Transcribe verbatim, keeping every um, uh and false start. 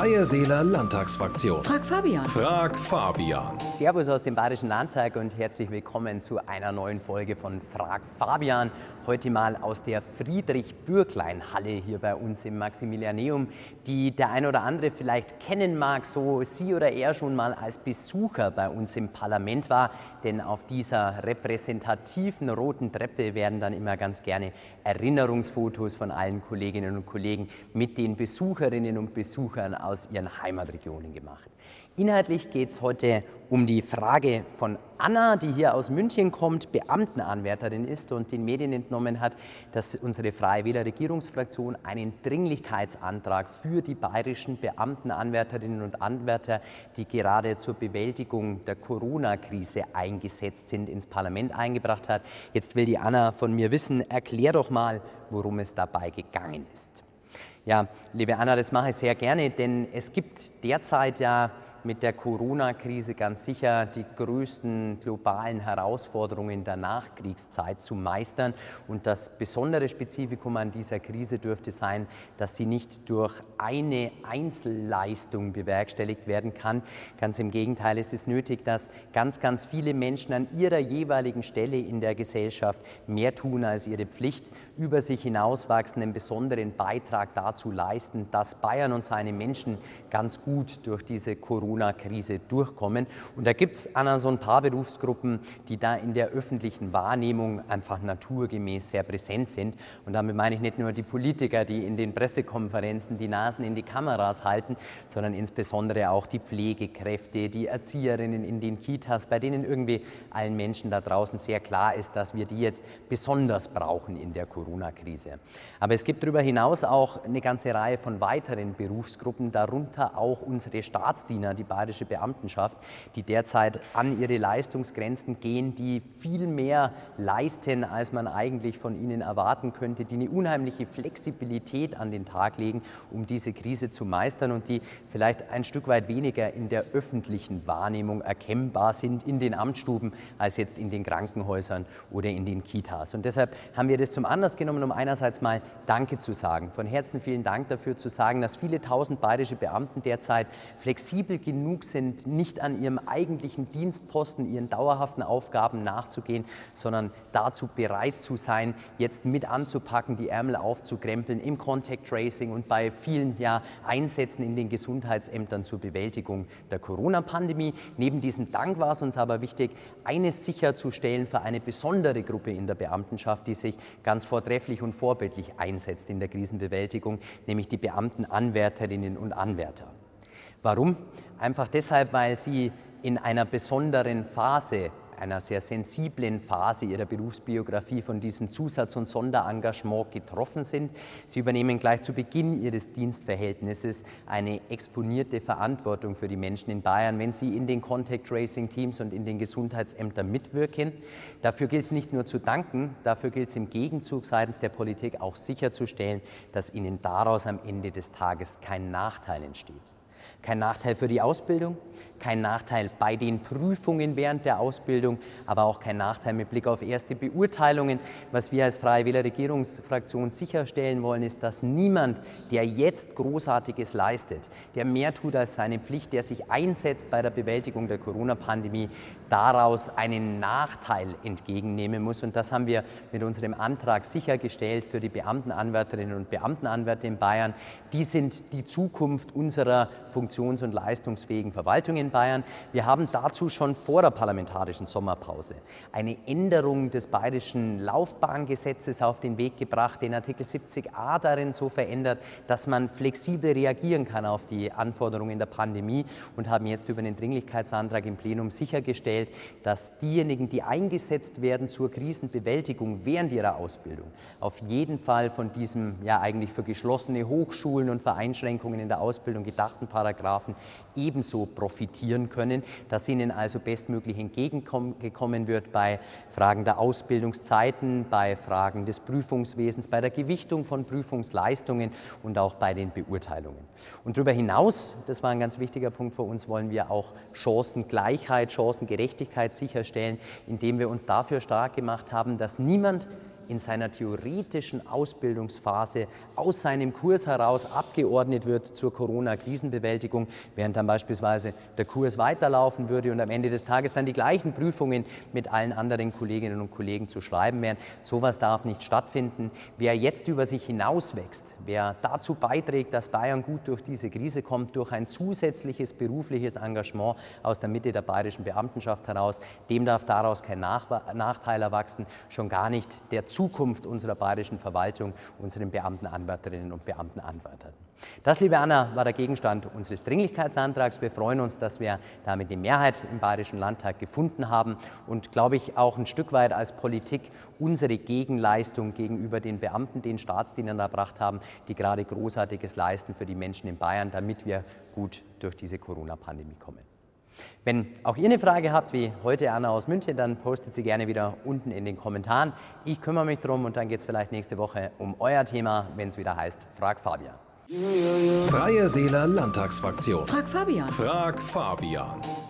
Freie Wähler Landtagsfraktion. Frag Fabian. Frag Fabian. Servus aus dem Bayerischen Landtag und herzlich willkommen zu einer neuen Folge von Frag Fabian. Heute mal aus der Friedrich-Bürklein-Halle hier bei uns im Maximilianeum, die der ein oder andere vielleicht kennen mag, so sie oder er schon mal als Besucher bei uns im Parlament war. Denn auf dieser repräsentativen roten Treppe werden dann immer ganz gerne Erinnerungsfotos von allen Kolleginnen und Kollegen mit den Besucherinnen und Besuchern aus ihren Heimatregionen gemacht. Inhaltlich geht es heute um die Frage von Anna, die hier aus München kommt, Beamtenanwärterin ist und den Medien entnommen hat, dass unsere Freie Wähler Regierungsfraktion einen Dringlichkeitsantrag für die bayerischen Beamtenanwärterinnen und Anwärter, die gerade zur Bewältigung der Corona-Krise eingesetzt sind, ins Parlament eingebracht hat. Jetzt will die Anna von mir wissen, erklär doch mal, worum es dabei gegangen ist. Ja, liebe Anna, das mache ich sehr gerne, denn es gibt derzeit ja mit der Corona-Krise ganz sicher die größten globalen Herausforderungen der Nachkriegszeit zu meistern. Und das besondere Spezifikum an dieser Krise dürfte sein, dass sie nicht durch eine Einzelleistung bewerkstelligt werden kann. Ganz im Gegenteil, es ist nötig, dass ganz, ganz viele Menschen an ihrer jeweiligen Stelle in der Gesellschaft mehr tun als ihre Pflicht, über sich hinauswachsen, einen besonderen Beitrag dazu leisten, dass Bayern und seine Menschen ganz gut durch diese Corona-Krise durchkommen. Und da gibt es, Anna, so ein paar Berufsgruppen, die da in der öffentlichen Wahrnehmung einfach naturgemäß sehr präsent sind. Und damit meine ich nicht nur die Politiker, die in den Pressekonferenzen die Nasen in die Kameras halten, sondern insbesondere auch die Pflegekräfte, die Erzieherinnen in den Kitas, bei denen irgendwie allen Menschen da draußen sehr klar ist, dass wir die jetzt besonders brauchen in der Corona-Krise. Aber es gibt darüber hinaus auch eine ganze Reihe von weiteren Berufsgruppen, darunter auch unsere Staatsdiener, die bayerische Beamtenschaft, die derzeit an ihre Leistungsgrenzen gehen, die viel mehr leisten, als man eigentlich von ihnen erwarten könnte, die eine unheimliche Flexibilität an den Tag legen, um diese Krise zu meistern und die vielleicht ein Stück weit weniger in der öffentlichen Wahrnehmung erkennbar sind in den Amtsstuben als jetzt in den Krankenhäusern oder in den Kitas. Und deshalb haben wir das zum Anlass genommen, um einerseits mal Danke zu sagen. Von Herzen vielen Dank dafür zu sagen, dass viele tausend bayerische Beamten derzeit flexibel genug sind, nicht an ihrem eigentlichen Dienstposten, ihren dauerhaften Aufgaben nachzugehen, sondern dazu bereit zu sein, jetzt mit anzupacken, die Ärmel aufzukrempeln im Contact Tracing und bei vielen ja, Einsätzen in den Gesundheitsämtern zur Bewältigung der Corona-Pandemie. Neben diesem Dank war es uns aber wichtig, eines sicherzustellen für eine besondere Gruppe in der Beamtenschaft, die sich ganz vortrefflich und vorbildlich einsetzt in der Krisenbewältigung, nämlich die Beamtenanwärterinnen und Anwärter. Warum? Einfach deshalb, weil sie in einer besonderen Phase, einer sehr sensiblen Phase ihrer Berufsbiografie von diesem Zusatz- und Sonderengagement getroffen sind. Sie übernehmen gleich zu Beginn ihres Dienstverhältnisses eine exponierte Verantwortung für die Menschen in Bayern, wenn sie in den Contact Tracing Teams und in den Gesundheitsämtern mitwirken. Dafür gilt es nicht nur zu danken, dafür gilt es im Gegenzug seitens der Politik auch sicherzustellen, dass ihnen daraus am Ende des Tages kein Nachteil entsteht. Kein Nachteil für die Ausbildung, kein Nachteil bei den Prüfungen während der Ausbildung, aber auch kein Nachteil mit Blick auf erste Beurteilungen. Was wir als Freie Wähler Regierungsfraktion sicherstellen wollen, ist, dass niemand, der jetzt Großartiges leistet, der mehr tut als seine Pflicht, der sich einsetzt bei der Bewältigung der Corona-Pandemie, daraus einen Nachteil entgegennehmen muss. Und das haben wir mit unserem Antrag sichergestellt für die Beamtenanwärterinnen und Beamtenanwärter in Bayern. Die sind die Zukunft unserer funktions- und leistungsfähigen Verwaltung in Bayern. Wir haben dazu schon vor der parlamentarischen Sommerpause eine Änderung des bayerischen Laufbahngesetzes auf den Weg gebracht, den Artikel siebzig a darin so verändert, dass man flexibel reagieren kann auf die Anforderungen der Pandemie und haben jetzt über den Dringlichkeitsantrag im Plenum sichergestellt, dass diejenigen, die eingesetzt werden zur Krisenbewältigung während ihrer Ausbildung, auf jeden Fall von diesem ja eigentlich für geschlossene Hochschulen und für Einschränkungen in der Ausbildung gedachten Paragraphen ebenso profitieren können, dass ihnen also bestmöglich entgegengekommen wird bei Fragen der Ausbildungszeiten, bei Fragen des Prüfungswesens, bei der Gewichtung von Prüfungsleistungen und auch bei den Beurteilungen. Und darüber hinaus, das war ein ganz wichtiger Punkt für uns, wollen wir auch Chancengleichheit, Chancengerechtigkeit sicherstellen, indem wir uns dafür stark gemacht haben, dass niemand in seiner theoretischen Ausbildungsphase aus seinem Kurs heraus abgeordnet wird zur Corona-Krisenbewältigung, während dann beispielsweise der Kurs weiterlaufen würde und am Ende des Tages dann die gleichen Prüfungen mit allen anderen Kolleginnen und Kollegen zu schreiben wären. Sowas darf nicht stattfinden. Wer jetzt über sich hinauswächst, wer dazu beiträgt, dass Bayern gut durch diese Krise kommt, durch ein zusätzliches berufliches Engagement aus der Mitte der bayerischen Beamtenschaft heraus, dem darf daraus kein Nachteil erwachsen, schon gar nicht der Zukunft unserer bayerischen Verwaltung, unseren Beamtenanwärterinnen und Beamtenanwärtern. Das, liebe Anna, war der Gegenstand unseres Dringlichkeitsantrags. Wir freuen uns, dass wir damit die Mehrheit im Bayerischen Landtag gefunden haben und, glaube ich, auch ein Stück weit als Politik unsere Gegenleistung gegenüber den Beamten, den Staatsdienern erbracht haben, die gerade Großartiges leisten für die Menschen in Bayern, damit wir gut durch diese Corona-Pandemie kommen. Wenn auch ihr eine Frage habt, wie heute Anna aus München, dann postet sie gerne wieder unten in den Kommentaren. Ich kümmere mich drum und dann geht es vielleicht nächste Woche um euer Thema, wenn es wieder heißt Frag Fabian. Freie Wähler Landtagsfraktion. Frag Fabian. Frag Fabian.